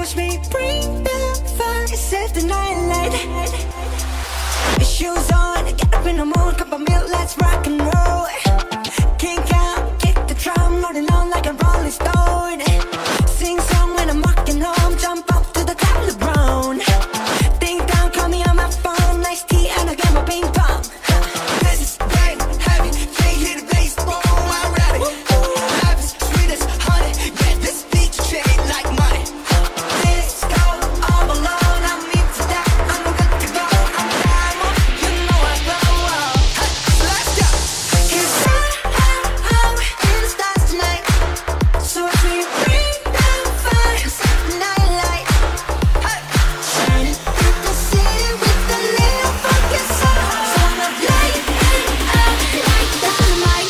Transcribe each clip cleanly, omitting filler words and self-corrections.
watch me bring the fire, set the night light. Shoes on, get up in the mood, cup of milk, let's rock and roll. Kink out, kick the drum, rolling on like a rolling stone. Sing song when I'm walking home, jump up to the top of the brown. Ding dong, call me on my phone, nice tea and I get my ping pong. This is game heavy, can't hear the bass, boom, I'm ready. Life is sweet as honey, yeah, this beat chain like money. Let's go all alone, I'm into that, I'm good to go. I'm diamond, you know I glow. Let's go. It's high in the stars tonight, so as we bring down fire, set the night light. Shining through the city with a little funky soul. Sun of light like dynamite.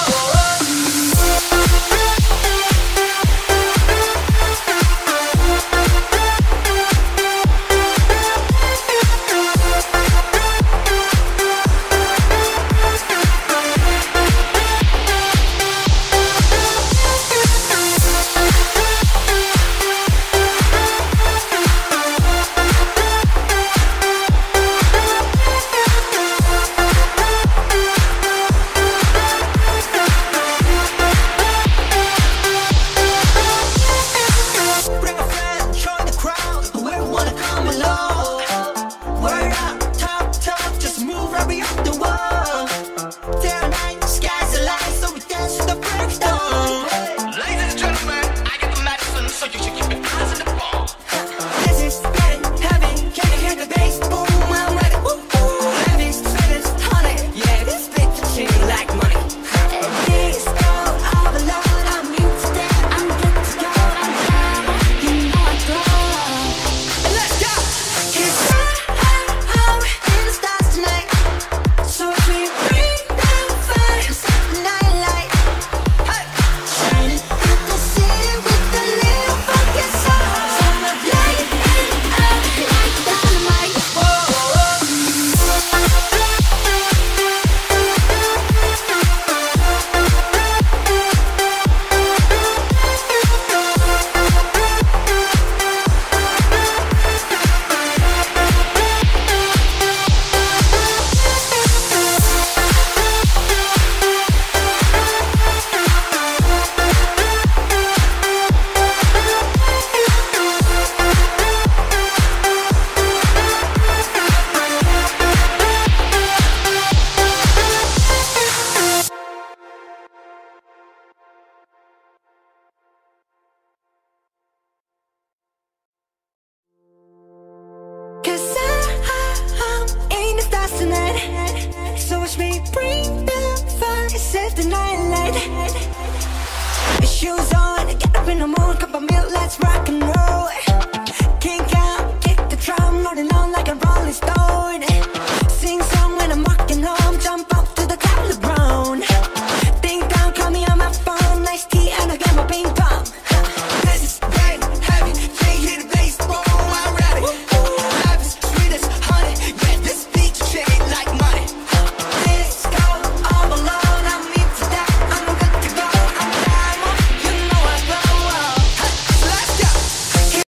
Bring a friend, join the crowd, whoever wanna come along. Word up, talk, just move right beyond the wall. Day and night, sky's the light, so we dance to the break of dawn. Ladies and gentlemen, I got the medicine, so you should keep your eyes on the ball. This is getting heavy, can you hear the bass? Boom, I'm ready. Heavy, sweet as honey, yeah, this beat chain like money. Let's go all alone, I'm into that, I'm good to go. I'm diamond, you know I glow. Let's go. It's high in the stars tonight, so as we bring down fire, set the night light. Shining through the city with a little funky soul. Sun of light like dynamite. Cause I'm in the stars tonight, so watch me bring the fire, set the night light. Shoes on, get up in the mood, cup of milk, let's rock and roll.